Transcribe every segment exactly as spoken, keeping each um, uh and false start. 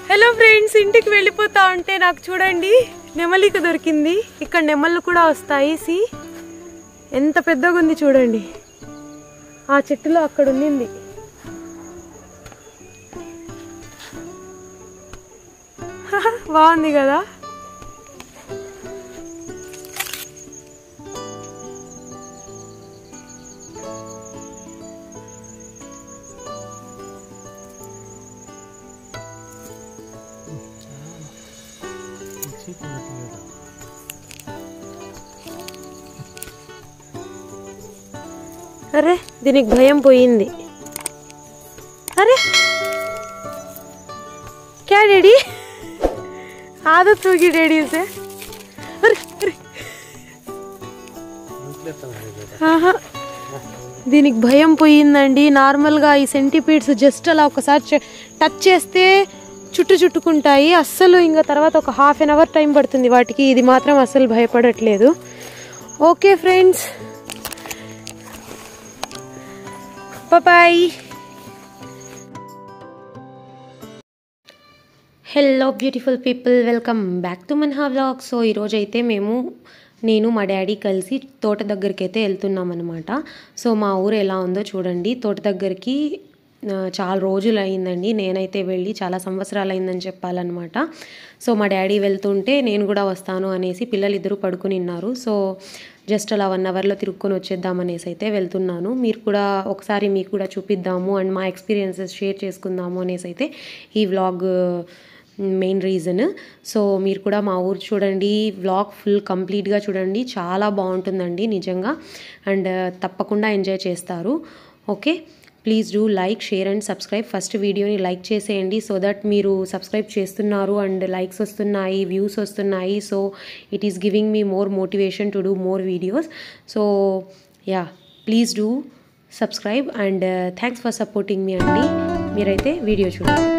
Hello friends, ఇంటికి వెళ్ళిపోతా ఉంటే నాకు చూడండి నెమలిక దొరికింది. ఇక్కడ నెమళ్ళు కూడా వస్తాయి. సి ఎంత పెద్దగా ఉంది చూడండి. ఆ చెట్టులో అక్కడ ఉండింది. బాగుంది కదా. अरे దీనికి భయం పోయింది. अरे क्या डैडी आदत होगी डैडी से. अरे अरे हाँ దీనికి భయం పోయిందండి. నార్మల్గా ఈ సెంటిపీడ్స్ జస్ట్ అలా ఒకసారి టచ్ చేస్తే చుట్టు చుట్టుకుంటాయి. అస్సలు ఇంకా తర్వాత ఒక హాఫ్ అన్ అవర్ టైం పడుతుంది వాటికి. ఇది మాత్రం అస్సలు భయపడట్లేదు. Okay friends, bye. Hello beautiful people, welcome back to Manha vlog. So ఈరోజు అయితే మేము నేను మా డాడీ కలిసి తోట దగ్గరికి అయితే వెళ్తున్నాం అనమాట. సో మా ఊరు ఎలా ఉందో చూడండి. తోట దగ్గరికి చాలా రోజులు అయిందండి నేనైతే వెళ్ళి, చాలా సంవత్సరాలు అయిందని చెప్పాలన్నమాట. సో మా డాడీ వెళ్తుంటే నేను కూడా వస్తాను అనేసి పిల్లలు ఇద్దరు పడుకుని ఉన్నారు. సో జస్ట్ అలా వన్ అవర్లో తిరుక్కొని వచ్చేద్దామనేసి అయితే వెళ్తున్నాను. మీరు కూడా ఒకసారి మీకు కూడా చూపిద్దాము అండ్ మా ఎక్స్పీరియన్సెస్ షేర్ చేసుకుందాము అనేసి అయితే ఈ వ్లాగ్ మెయిన్ రీజన్. సో మీరు కూడా మా ఊరు చూడండి, వ్లాగ్ ఫుల్ కంప్లీట్గా చూడండి. చాలా బాగుంటుందండి నిజంగా, అండ్ తప్పకుండా ఎంజాయ్ చేస్తారు. Okay, please do like, share and subscribe. First వీడియోని లైక్ చేసేయండి, సో దట్ మీరు సబ్స్క్రైబ్ చేస్తున్నారు అండ్ లైక్స్ వస్తున్నాయి, వ్యూస్ వస్తున్నాయి. So it is giving me more motivation to do more videos. So yeah, please do subscribe and thanks for supporting me అండి. మీరైతే video చూడండి.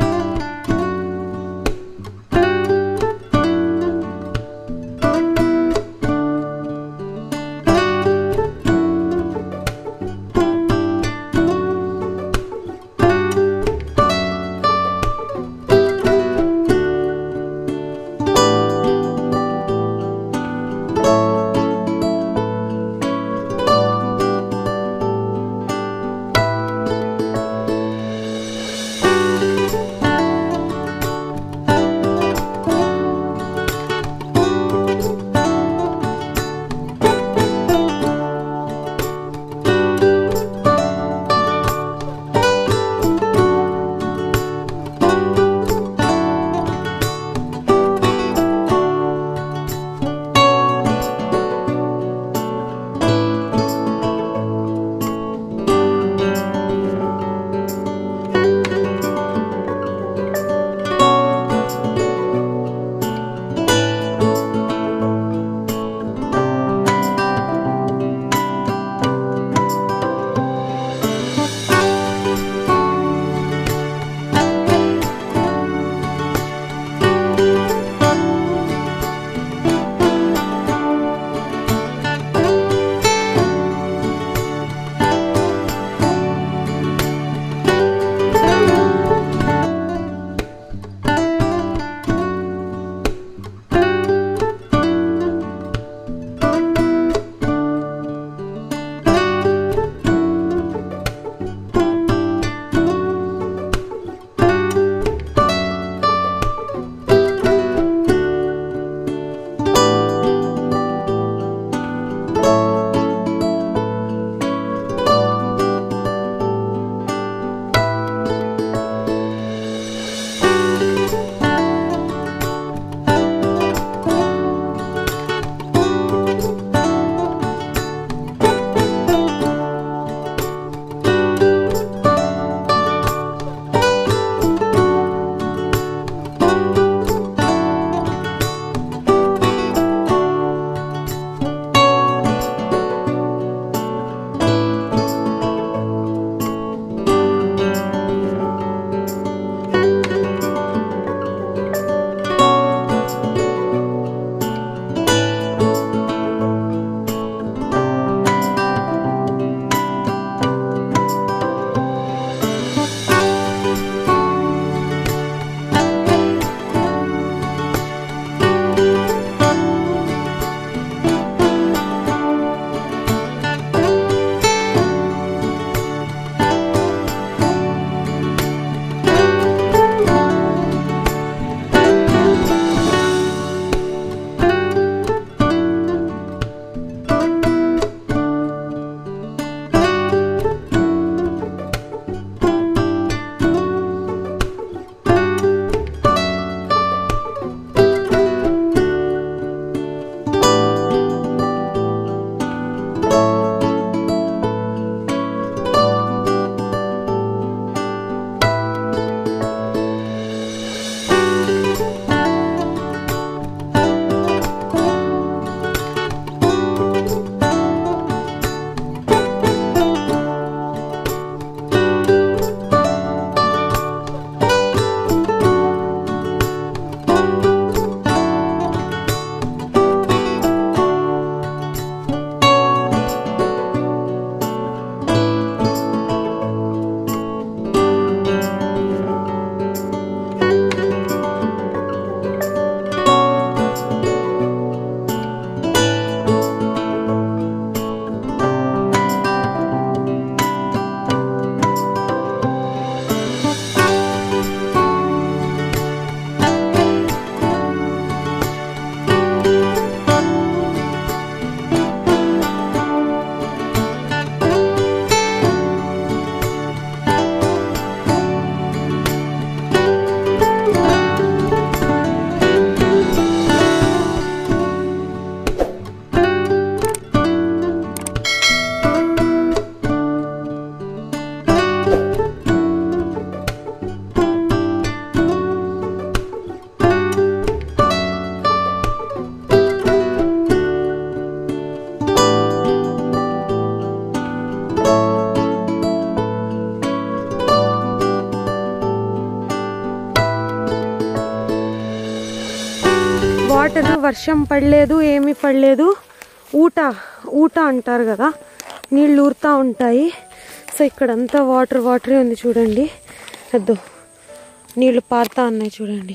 Water వర్షం పడలేదు, ఏమీ పడలేదు. ఊట ఊట అంటారు కదా, నీళ్ళు ఊరుతూ ఉంటాయి. సో ఇక్కడంతా వాటర్ వాటరే ఉంది చూడండి. అద్దో నీళ్ళు పారుతా ఉన్నాయి చూడండి.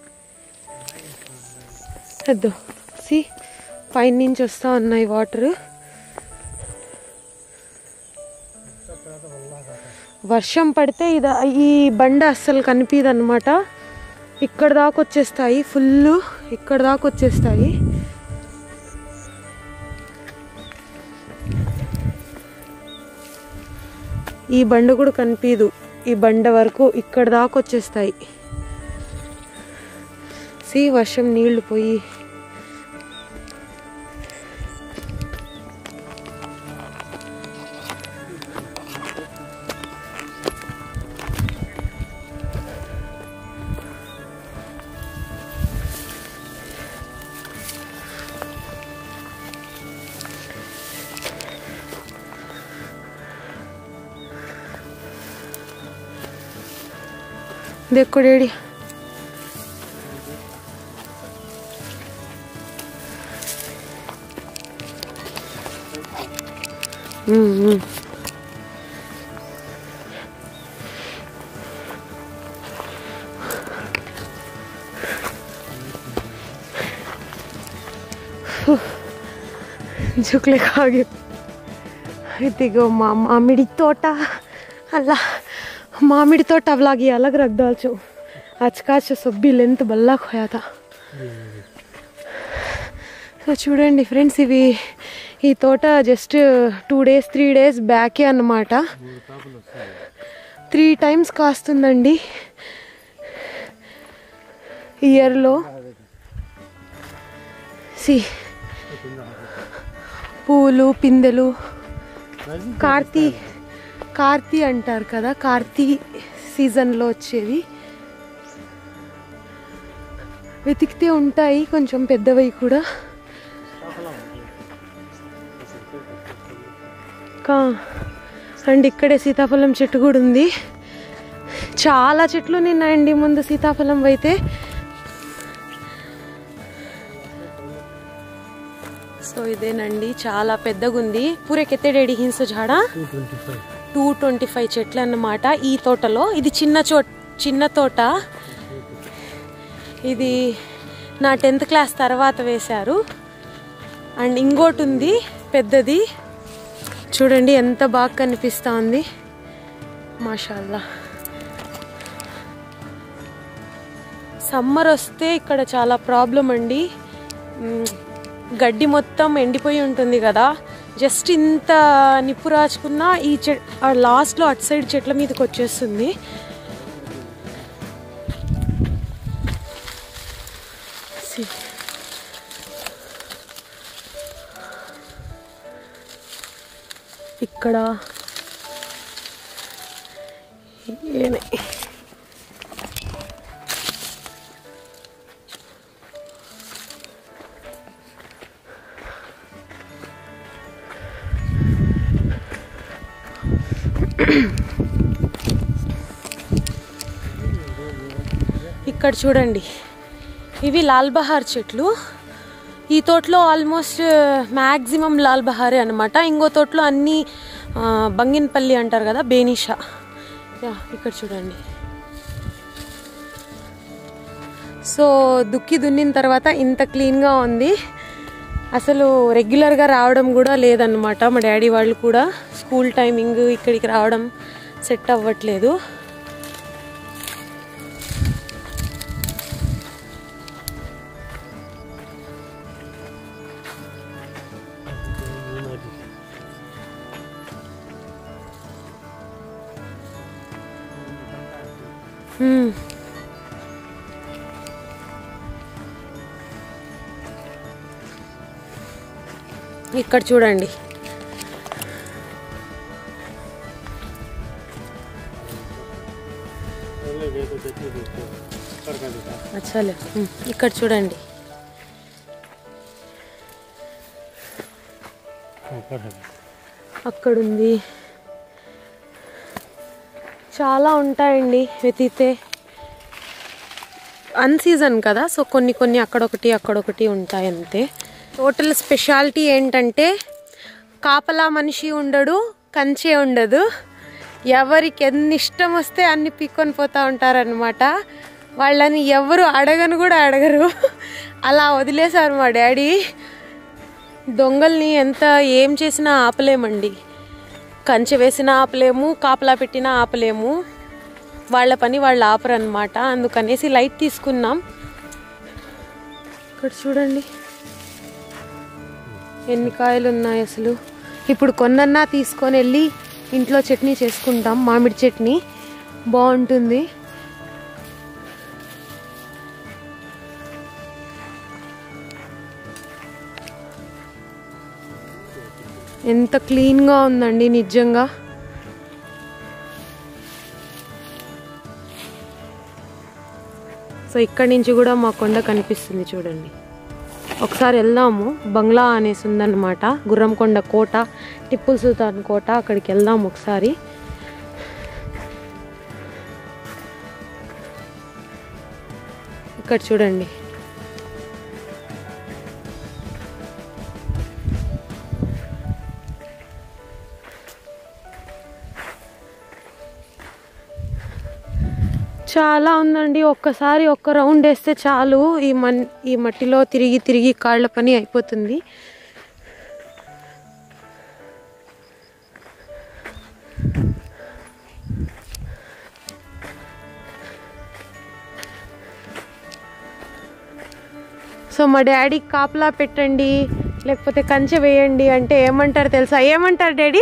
అద్దో సి పైన నుంచి వస్తూ ఉన్నాయి వాటర్. వర్షం పడితే ఇది ఈ బండ అస్సలు కనిపించదు అనమాట. ఇక్కడ దాకా వచ్చేస్తాయి, ఫుల్ ఇక్కడ దాకా వచ్చేస్తాయి. ఈ బండ కూడా కనిపించదు, ఈ బండ వరకు ఇక్కడ దాకా వచ్చేస్తాయి. సి వర్షం నీళ్లు పోయి देखो डैडी हम्म झुकले खागे इतिगो मा मामिडी तोट अल्ला मामिडी तोट अवलागी अलग रख दालचो आज का सब्बी लेंथ बल्ला खोया था. సో చూడండి ఫ్రెండ్స్, ఇవి ఈ తోట just two days three days బ్యాకే అన్నమాట. త్రీ టైమ్స్ కాస్తుందండి ఇయర్లో. సి పూలు పిందెలు కార్తీ కార్తీ అంటారు కదా, కార్తీ సీజన్లో వచ్చేవి. వెతికితే ఉంటాయి కొంచెం పెద్దవి కూడా. అండ్ ఇక్కడే సీతాఫలం చెట్టు కూడా ఉంది. చాలా చెట్లు ఉన్నాయండి ముందు సీతాఫలం అయితే. సో ఇదేనండి, చాలా పెద్దగా ఉంది. పూరే కెత్తే డేడి హింస జాడా టూ ట్వంటీ ఫైవ్ చెట్లు అన్నమాట ఈ తోటలో. ఇది చిన్న చో చిన్న తోట. ఇది నా టెన్త్ క్లాస్ తర్వాత వేశారు. అండ్ ఇంకోటి ఉంది పెద్దది, చూడండి ఎంత బాగా కనిపిస్తూ ఉంది, మాషాల్లా. సమ్మర్ వస్తే ఇక్కడ చాలా ప్రాబ్లం అండి. గడ్డి మొత్తం ఎండిపోయి ఉంటుంది కదా, జస్ట్ ఇంత నిప్పు రాచుకున్న ఈ చె లాస్ట్లో అటు సైడ్ చెట్ల మీదకి వచ్చేస్తుంది. ఇక్కడ ఇక్కడ చూడండి, ఇవి లాల్ బహార్ చెట్లు. ఈ తోటలో ఆల్మోస్ట్ మ్యాక్సిమం లాల్ బహారే అనమాట. ఇంకో తోటలో అన్నీ బంగినపల్లి అంటారు కదా, బేనిషా. ఇక్కడ చూడండి. సో దుక్కి దున్నిన తర్వాత ఇంత క్లీన్గా ఉంది. అసలు రెగ్యులర్గా రావడం కూడా లేదన్నమాట. మా డాడీ వాళ్ళు కూడా స్కూల్ టైమింగ్ ఇక్కడికి రావడం సెట్ అవ్వట్లేదు. ఇక్కడ చూడండి, అచ్చలే ఇక్కడ చూడండి, అక్కడుంది. చాలా ఉంటాయండి వెతికితే. అన్ సీజన్ కదా, సో కొన్ని కొన్ని అక్కడొకటి అక్కడొకటి ఉంటాయి అంతే. టోటల్ స్పెషాలిటీ ఏంటంటే కాపలా మనిషి ఉండడు, కంచే ఉండదు. ఎవరికి ఎన్ని ఇష్టం వస్తే అన్ని పీక్కొని పోతూ ఉంటారనమాట. వాళ్ళని ఎవరు అడగను కూడా అడగరు, అలా వదిలేశారు మా డాడీ. దొంగల్ని ఎంత ఏం చేసినా ఆపలేమండి. కంచె వేసినా ఆపలేము, కాపలా పెట్టినా ఆపలేము. వాళ్ళ పని వాళ్ళు ఆపరనమాట. అందుకనేసి లైట్ తీసుకున్నాం. ఇక్కడ చూడండి ఎన్ని కాయలు ఉన్నాయి అసలు. ఇప్పుడు కొన్నన్నా తీసుకొని వెళ్ళి ఇంట్లో చట్నీ చేసుకుంటాం, మామిడి చట్నీ బాగుంటుంది. ఎంత క్లీన్గా ఉందండి నిజంగా. సో ఇక్కడి నుంచి కూడా మా కొండ కనిపిస్తుంది చూడండి. ఒకసారి వెళ్దాము. బంగ్లా అనేసి ఉందన్నమాట, గుర్రంకొండ కోట, టిప్పు సుల్తాన్ కోట. అక్కడికి వెళ్దాం ఒకసారి. ఇక్కడ చూడండి చాలా ఉందండి. ఒక్కసారి ఒక్క రౌండ్ వేస్తే చాలు, ఈ మన్ ఈ మట్టిలో తిరిగి తిరిగి కాళ్ళ పని అయిపోతుంది. సో మా డాడీకి కాపలా పెట్టండి లేకపోతే కంచె వేయండి అంటే ఏమంటారు తెలుసా? ఏమంటారు డాడీ?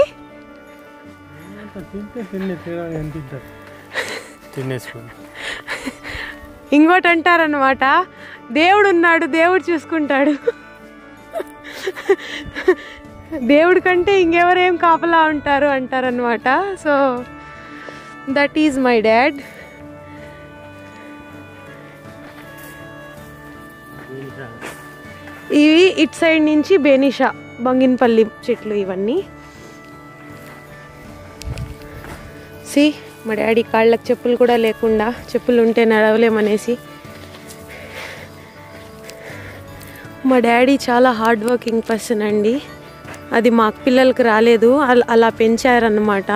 ఇంకోటి అంటారనమాట, దేవుడు ఉన్నాడు, దేవుడు చూసుకుంటాడు. దేవుడి కంటే ఇంకెవరేం కాపలా ఉంటారు అంటారనమాట. So that is my dad. ఇవి ఇట్ సైడ్ నుంచి బేనిషా, బంగినపల్లి చెట్లు ఇవన్నీ. సి మా డాడీ కాళ్ళకి చెప్పులు కూడా లేకుండా, చెప్పులు ఉంటే నడవలేమనేసి. మా డాడీ చాలా హార్డ్ వర్కింగ్ పర్సన్ అండి. అది మా పిల్లలకి రాలేదు, అలా పెంచారన్నమాట.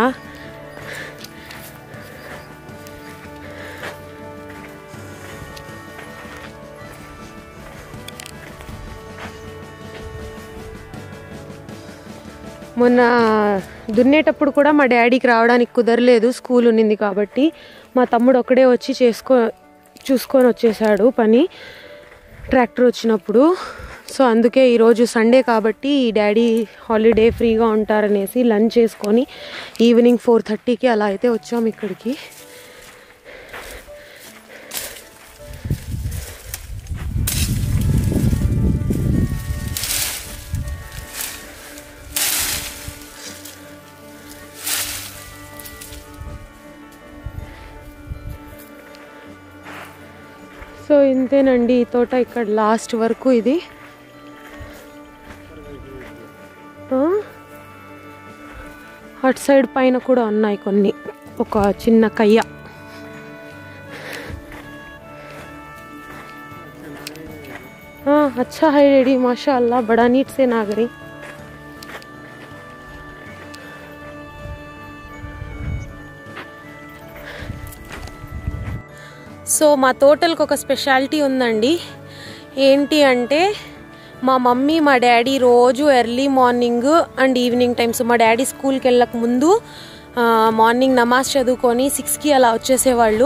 మొన్న దున్నేటప్పుడు కూడా మా డాడీకి రావడానికి కుదరలేదు, స్కూల్ ఉన్నింది కాబట్టి. మా తమ్ముడు ఒక్కడే వచ్చి చేసుకో చూసుకొని వచ్చేసాడు పని, ట్రాక్టర్ వచ్చినప్పుడు. సో అందుకే ఈరోజు సండే కాబట్టి డాడీ హాలిడే, ఫ్రీగా ఉంటారనేసి లంచ్ చేసుకొని ఈవినింగ్ ఫోర్ థర్టీకి అలా అయితే వచ్చాము ఇక్కడికి. సో ఇంతేనండి ఈ తోట, ఇక్కడ లాస్ట్ వరకు ఇది. అటు సైడ్ పైన కూడా ఉన్నాయి కొన్ని, ఒక చిన్న కయ్య. अच्छा है रेडी, माशाअल्लाह, बड़ा नीट से नाग रही. సో మా తోటలకు ఒక స్పెషాలిటీ ఉందండి. ఏంటి అంటే మా మమ్మీ మా డాడీ రోజు early morning and evening times, మా డాడీ స్కూల్కి వెళ్ళక ముందు మార్నింగ్ నమాజ్ చదువుకొని సిక్స్కి అలా వచ్చేసేవాళ్ళు.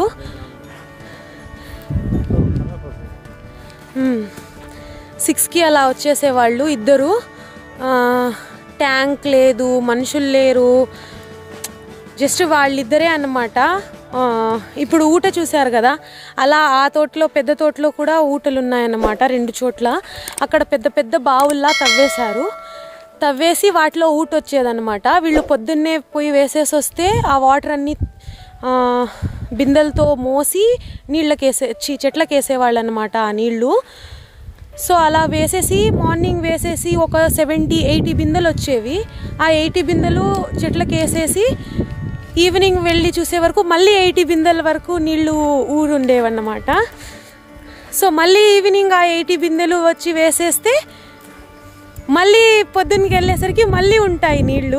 సిక్స్కి అలా వచ్చేసేవాళ్ళు ఇద్దరు. ట్యాంక్ లేదు, మనుషులు లేరు, జస్ట్ వాళ్ళిద్దరే అన్నమాట. ఇప్పుడు ఊట చూశారు కదా, అలా ఆ తోటలో, పెద్ద తోటలో కూడా ఊటలు ఉన్నాయన్నమాట రెండు చోట్ల. అక్కడ పెద్ద పెద్ద బావుల్లా తవ్వేశారు. తవ్వేసి వాటిలో ఊట వచ్చేదన్నమాట. వీళ్ళు పొద్దున్నే పోయి వేసేసి వస్తే ఆ వాటర్ అన్నీ బిందెలతో మోసి నీళ్ళకేసే చెట్లకి వేసేవాళ్ళు అనమాట ఆ నీళ్ళు. సో అలా వేసేసి మార్నింగ్ వేసేసి ఒక సెవెంటీ ఎయిటీ బిందెలు వచ్చేవి. ఆ ఎయిటీ బిందెలు చెట్లకి వేసేసి ఈవినింగ్ వెళ్ళి చూసే వరకు మళ్ళీ ఎయిటీ బిందెల వరకు నీళ్లు ఊరుండేవన్నమాట. సో మళ్ళీ ఈవినింగ్ ఆ ఎయిటీ బిందెలు వచ్చి వేసేస్తే మళ్ళీ పొద్దున్నకి వెళ్ళేసరికి మళ్ళీ ఉంటాయి నీళ్ళు.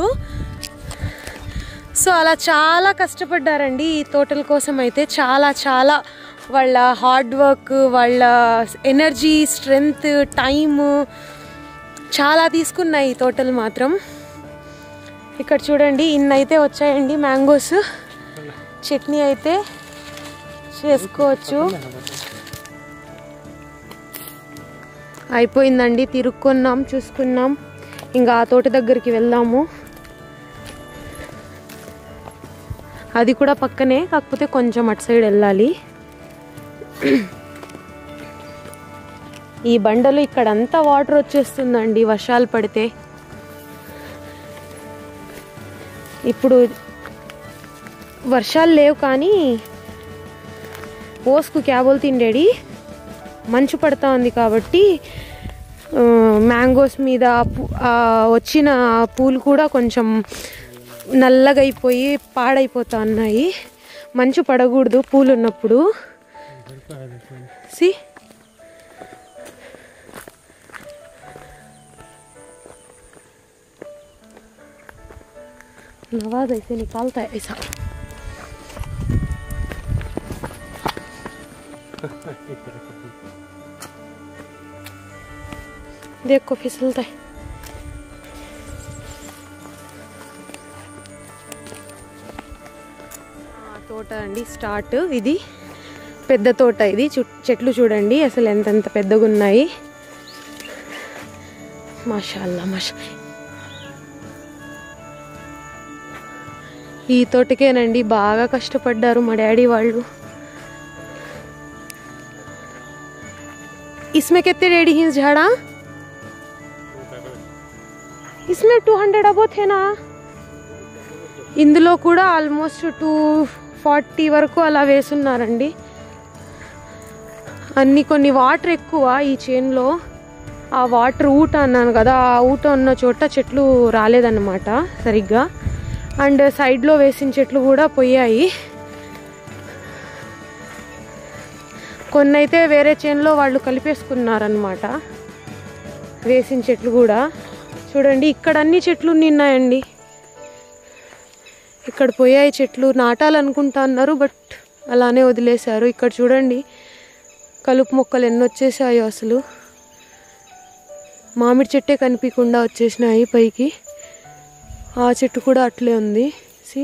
సో అలా చాలా కష్టపడ్డారండి ఈ తోటల కోసం అయితే. చాలా చాలా వాళ్ళ హార్డ్ వర్క్, వాళ్ళ ఎనర్జీ, స్ట్రెంగ్త్, టైము చాలా తీసుకున్నాయి ఈ తోటలు మాత్రం. ఇక్కడ చూడండి ఇన్నైతే వచ్చాయండి మ్యాంగోస్. చట్నీ అయితే చేసుకోవచ్చు. అయిపోయిందండి, తిరుక్కున్నాం, చూసుకున్నాం. ఇంకా ఆ తోట దగ్గరికి వెళ్దాము. అది కూడా పక్కనే, కాకపోతే కొంచెం అటు సైడ్ వెళ్ళాలి. ఈ బండలు ఇక్కడంతా వాటర్ వచ్చేస్తుందండి వర్షాలు పడితే. ఇప్పుడు వర్షాలు లేవు కానీ పోస్కు క్యాబోలు తిండేడి మంచు పడతా ఉంది కాబట్టి మ్యాంగోస్ మీద వచ్చిన పూలు కూడా కొంచెం నల్లగా అయిపోయి పాడైపోతా ఉన్నాయి. మంచు పడకూడదు పూలు ఉన్నప్పుడు. సి नवाज ऐसे निकालता है ऐसा. देखो फिसलता है. తోట అండి స్టార్ట్. ఇది పెద్ద తోట. ఇది చెట్లు చూడండి అసలు ఎంతెంత పెద్దగా ఉన్నాయి. మాషాల్లా మాషా. ఈ తోటకేనండి బాగా కష్టపడ్డారు మా డాడీ వాళ్ళు. इसमें कितने रेडी हैं झाड़ा? इसमें टू हंड्रेड अबो थे ना. ఇందులో కూడా ఆల్మోస్ట్ టూ ఫార్టీ వరకు అలా వేసున్నారండి. అన్ని కొన్ని వాటర్ ఎక్కువ ఈ చేన్లో. ఆ వాటర్ ఊట అన్నాను కదా, ఆ ఊట ఉన్న చోట చెట్లు రాలేదన్నమాట సరిగ్గా. అండ్ సైడ్లో వేసిన చెట్లు కూడా పోయాయి. కొన్ని అయితే వేరే చేన్లో వాళ్ళు కలిపేసుకున్నారనమాట వేసిన చెట్లు కూడా. చూడండి ఇక్కడ అన్ని చెట్లు నిన్నాయండి. ఇక్కడ పోయాయి చెట్లు. నాటాలనుకుంటా అన్నారు బట్ అలానే వదిలేశారు. ఇక్కడ చూడండి కలుపు మొక్కలు ఎన్ని వచ్చేసాయో అసలు. మామిడి చెట్టే కనిపించకుండా వచ్చేసినాయి పైకి. ఆ చెట్టు కూడా అట్లే ఉంది. సి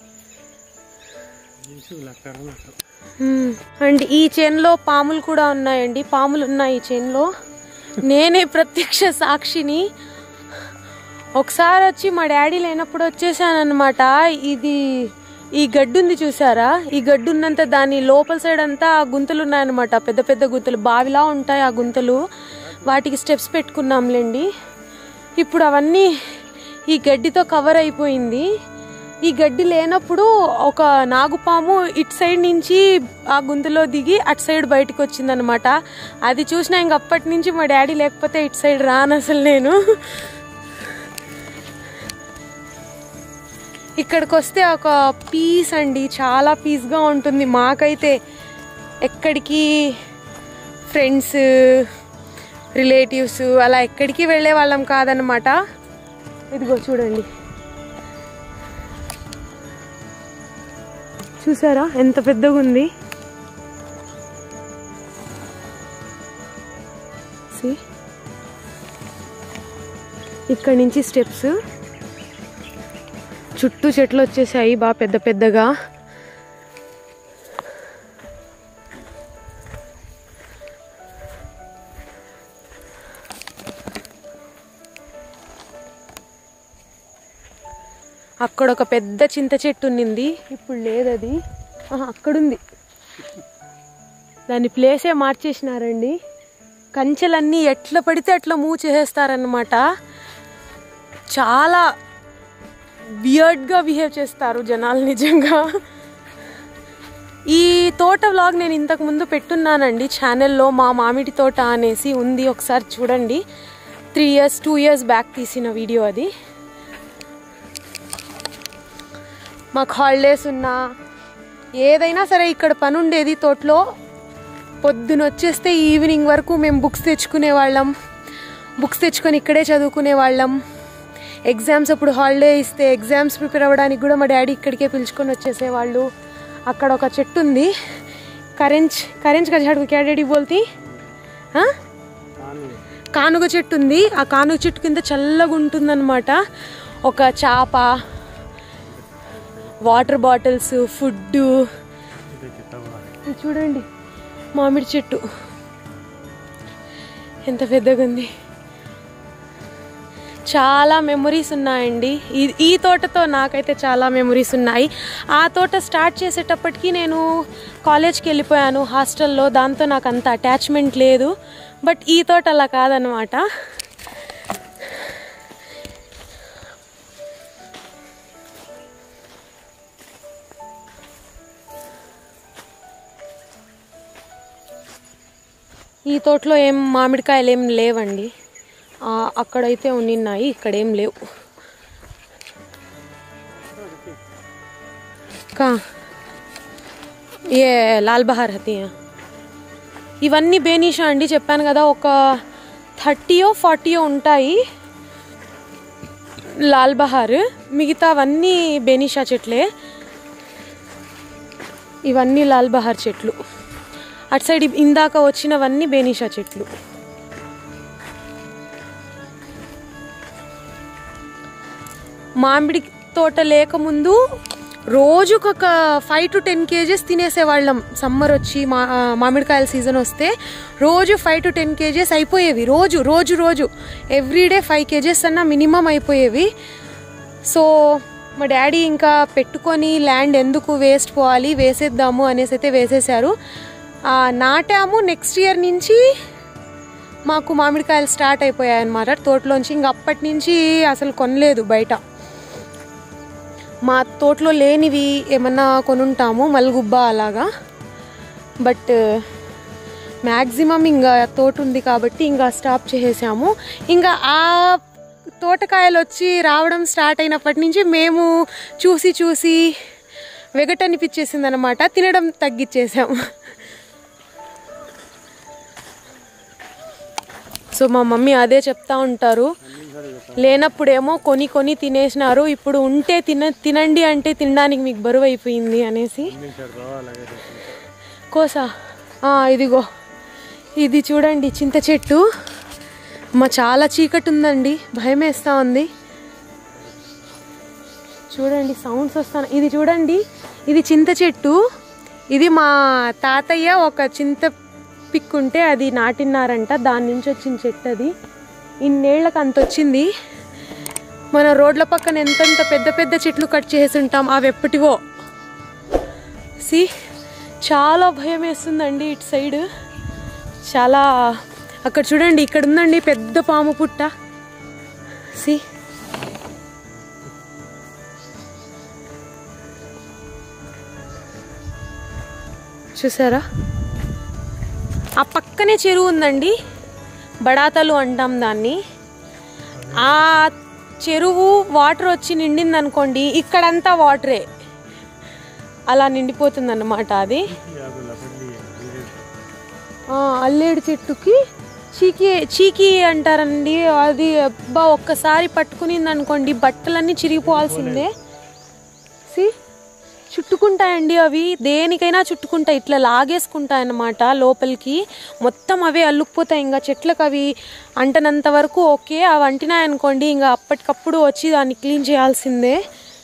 అండ్ ఈ చేన్లో పాములు కూడా ఉన్నాయండి. పాములు ఉన్నాయి ఈ చేన్లో. నేనే ప్రత్యక్ష సాక్షిని. ఒకసారి వచ్చి మా డాడీ లేనప్పుడు వచ్చేసానమాట. ఇది ఈ గడ్డి ఉంది చూసారా, ఈ గడ్డి ఉన్నంత దాని లోపల సైడ్ అంతా గుంతలు ఉన్నాయన్నమాట. పెద్ద పెద్ద గుంతలు, బావిలా ఉంటాయి ఆ గుంతలు. వాటికి స్టెప్స్ పెట్టుకున్నాంలేండి. ఇప్పుడు అవన్నీ ఈ గడ్డితో కవర్ అయిపోయింది. ఈ గడ్డి లేనప్పుడు ఒక నాగుపాము ఇటు సైడ్ నుంచి ఆ గుంతలో దిగి అటు సైడ్ బయటకు వచ్చిందనమాట. అది చూసినా ఇంక అప్పటి నుంచి మా డాడీ లేకపోతే ఇటు సైడ్ రాను అసలు నేను. ఇక్కడికి వస్తే ఒక పీస్ అండి, చాలా పీస్గా ఉంటుంది మాకైతే. ఎక్కడికి ఫ్రెండ్స్, రిలేటివ్స్ అలా ఎక్కడికి వెళ్ళే వాళ్ళం కాదనమాట. ఇదిగో చూడండి, చూసారా ఎంత పెద్దగా ఉంది. ఇక్కడ నుంచి స్టెప్స్, చుట్టూ చెట్లు వచ్చేసాయి బాగా పెద్ద పెద్దగా. అక్కడ ఒక పెద్ద చింత చెట్టు ఉన్నింది, ఇప్పుడు లేదు అది. అక్కడుంది, దాని ప్లేసే మార్చేసినారండి. కంచెలన్నీ ఎట్లా పడితే అట్లా మూవ్ చేసేస్తారనమాట. చాలా వియర్డ్గా బిహేవ్ చేస్తారు జనాలు నిజంగా. ఈ తోట వ్లాగ్ నేను ఇంతకు ముందు పెట్టున్నానండి ఛానల్లో. మా మామిడి తోట అనేసి ఉంది, ఒకసారి చూడండి. Three years two years back తీసిన వీడియో అది. మాకు హాలిడేస్ ఉన్నా ఏదైనా సరే ఇక్కడ పని ఉండేది తోటలో. పొద్దున వచ్చేస్తే ఈవినింగ్ వరకు మేము బుక్స్ తెచ్చుకునే వాళ్ళం, బుక్స్ తెచ్చుకొని ఇక్కడే చదువుకునే వాళ్ళం. ఎగ్జామ్స్ అప్పుడు హాలిడే ఇస్తే ఎగ్జామ్స్ ప్రిపేర్ అవ్వడానికి కూడా మా డాడీ ఇక్కడికే పిలుచుకొని వచ్చేసేవాళ్ళు. అక్కడ ఒక చెట్టు ఉంది, కరెంజ్ కరెంజ్ का झाड़ को क्या डैडी बोलती? కానుగ చెట్టు ఉంది. ఆ కానుగ చెట్టు కింద చల్లగా ఉంటుందన్నమాట. ఒక చాప, వాటర్ బాటిల్స్, ఫుడ్. చూడండి మామిడి చెట్టు ఎంత పెద్దగా ఉంది. చాలా మెమొరీస్ ఉన్నాయండి ఈ ఈ తోటతో. నాకైతే చాలా మెమొరీస్ ఉన్నాయి. ఆ తోట స్టార్ట్ చేసేటప్పటికి నేను కాలేజ్కి వెళ్ళిపోయాను హాస్టల్లో, దాంతో నాకు అంత అటాచ్మెంట్ లేదు. బట్ ఈ తోట అలా కాదనమాట. ఈ తోటలో ఏం మామిడికాయలు ఏం లేవండి. అక్కడైతే ఉన్నాయి, ఇక్కడేం లేవు. కా ఏ లాల్ బహార్ హతీ. ఇవన్నీ బేనిషా అండి, చెప్పాను కదా ఒక థర్టీయో ఫార్టీయో ఉంటాయి లాల్ బహార్. మిగతావన్నీ బేనిషా చెట్లే. ఇవన్నీ లాల్ బహార్ చెట్లు. అటు సైడ్ ఇందాక వచ్చినవన్నీ బేనిషా చెట్లు. మామిడి తోట లేకముందు రోజుకొక ఫైవ్ టు టెన్ కేజెస్ తినేసేవాళ్ళం. సమ్మర్ వచ్చి మా మామిడికాయల సీజన్ వస్తే రోజు ఫైవ్ టు టెన్ కేజెస్ అయిపోయేవి. రోజు రోజు రోజు ఎవ్రీడే ఫైవ్ కేజెస్ అన్నా మినిమం అయిపోయేవి. సో మా డాడీ ఇంకా పెట్టుకొని ల్యాండ్ ఎందుకు వేస్ట్ పోవాలి, వేసేద్దాము అనేసి అయితే వేసేసారు. నాటాము. నెక్స్ట్ ఇయర్ నుంచి మాకు మామిడికాయలు స్టార్ట్ అయిపోయాయి అన్నమాట తోటలోంచి. ఇంక అప్పటి నుంచి అసలు కొనలేదు బయట. మా తోటలో లేనివి ఏమన్నా కొనుంటాము, మల్గుబ్బ అలాగా. బట్ మ్యాక్సిమం ఇంకా తోట ఉంది కాబట్టి ఇంకా స్టాప్ చేసేసాము. ఇంకా ఆ తోటకాయలు వచ్చి రావడం స్టార్ట్ అయినప్పటి నుంచి మేము చూసి చూసి వెగటనిపించేసింది అనమాట. తినడం తగ్గించేసాము. సో మా మమ్మీ అదే చెప్తా ఉంటారు, లేనప్పుడేమో కొని కొని తినేసినారు, ఇప్పుడు ఉంటే తిన తినండి అంటే తినడానికి మీకు బరువు అయిపోయింది అనేసి. కోసా ఇదిగో ఇది చూడండి చింత చెట్టు. మా చాలా చీకటి ఉందండి, భయం వేస్తూ ఉంది. చూడండి సౌండ్స్ వస్తాను. ఇది చూడండి, ఇది చింత చెట్టు. ఇది మా తాతయ్య ఒక చింత పిక్కుంటే అది నాటినారంట, దాని నుంచి వచ్చిన చెట్టు అది. ఇన్నేళ్లకు అంత వచ్చింది. మన రోడ్ల పక్కన ఎంతెంత పెద్ద పెద్ద చెట్లు కట్ చేసి ఉంటాం, అవి ఎప్పటివో. సి చాలా భయం వేస్తుందండి ఇటు సైడ్. చాలా అక్కడ చూడండి, ఇక్కడ ఉందండి పెద్ద పాము పుట్ట. సి చూసారా, ఆ పక్కనే చెరువు ఉందండి, బడాతలు అంటాం దాన్ని. ఆ చెరువు వాటర్ వచ్చి నిండింది అనుకోండి, ఇక్కడంతా వాటరే అలా నిండిపోతుంది అన్నమాట. అది అల్లేడు చెట్టుకి చీకి చీకి అంటారండి. అది అబ్బా ఒక్కసారి పట్టుకునింది అనుకోండి బట్టలన్నీ చిరిగిపోవాల్సిందే. సి చుట్టుకుంటాయండి అవి, దేనికైనా చుట్టుకుంటాయి, ఇట్లా లాగేసుకుంటాయి అన్నమాట లోపలికి. మొత్తం అవే అల్లుకుపోతాయి. ఇంకా చెట్లకు అవి అంటనంత వరకు ఓకే, అవి అంటినాయనుకోండి ఇంకా అప్పటికప్పుడు వచ్చి దాన్ని క్లీన్ చేయాల్సిందే.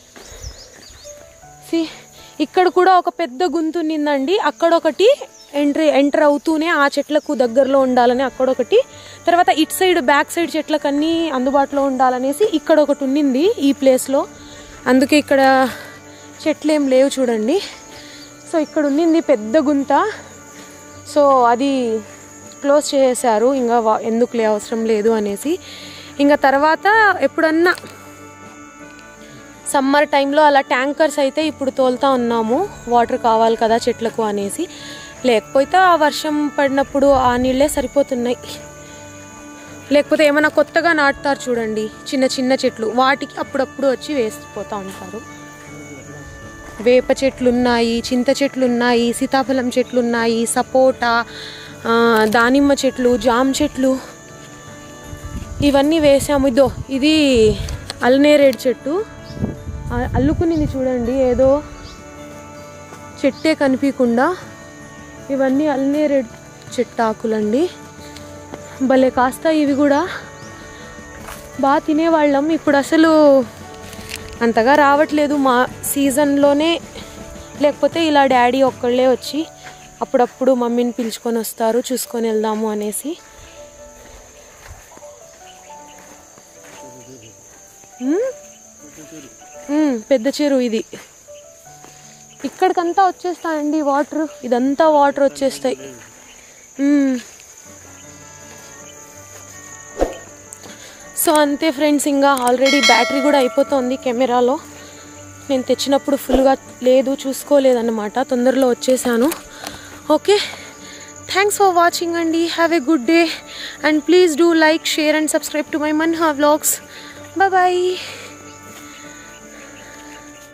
సి ఇక్కడ కూడా ఒక పెద్ద గుంత ఉన్నిందండి, అక్కడొకటి ఎంట్రీ ఎంటర్ అవుతూనే ఆ చెట్లకు దగ్గరలో ఉండాలని అక్కడొకటి, తర్వాత ఇటు సైడ్ బ్యాక్ సైడ్ చెట్లకన్నీ అందుబాటులో ఉండాలనేసి ఇక్కడ ఒకటి ఉన్నింది ఈ ప్లేస్లో. అందుకే ఇక్కడ చెట్లు ఏం లేవు చూడండి. సో ఇక్కడ ఉన్నింది పెద్ద గుంత. సో అది క్లోజ్ చేసేసారు, ఇంకా ఎందుకులే అవసరం లేదు అనేసి. ఇంకా తర్వాత ఎప్పుడన్నా సమ్మర్ టైంలో అలా ట్యాంకర్స్ అయితే ఇప్పుడు తోలుతా ఉన్నాము, వాటర్ కావాలి కదా చెట్లకు అనేసి. లేకపోతే ఆ వర్షం పడినప్పుడు ఆ నీళ్ళే సరిపోతున్నాయి. లేకపోతే ఏమైనా కొత్తగా నాటుతారు చూడండి చిన్న చిన్న చెట్లు, వాటికి అప్పుడప్పుడు వచ్చి వేసిపోతూ ఉంటారు. వేప చెట్లు ఉన్నాయి, చింత చెట్లు ఉన్నాయి, సీతాఫలం చెట్లు ఉన్నాయి, సపోటా, దానిమ్మ చెట్లు, జామ చెట్లు ఇవన్నీ వేసాము. ఇదో ఇది అల్నేరేడు చెట్టు, అల్లుకునింది చూడండి, ఏదో చెట్టే కనిపించకుండా. ఇవన్నీ అల్నేరేడు చెట్టు ఆకులండి, భలే కాస్త. ఇవి కూడా బాగా తినేవాళ్ళం, ఇప్పుడు అసలు అంతగా రావట్లేదు మా సీజన్లోనే. లేకపోతే ఇలా డాడీ ఒక్కళ్ళే వచ్చి అప్పుడప్పుడు మమ్మీని పిలుచుకొని వస్తారు చూసుకొని వెళ్దాము అనేసి. పెద్ద చెరువు ఇది, ఇక్కడికంతా వచ్చేస్తాయండి వాటర్, ఇదంతా వాటర్ వచ్చేస్తాయి. సో అంతే ఫ్రెండ్స్, ఇంకా ఆల్రెడీ బ్యాటరీ కూడా అయిపోతుంది కెమెరాలో. నేను తెచ్చినప్పుడు ఫుల్గా లేదు, చూసుకోలేదన్నమాట, తొందరలో వచ్చేసాను. ఓకే, థ్యాంక్స్ ఫర్ వాచింగ్ అండి. Have a good day and please do like, share and subscribe to my Manha vlogs. Bye bye.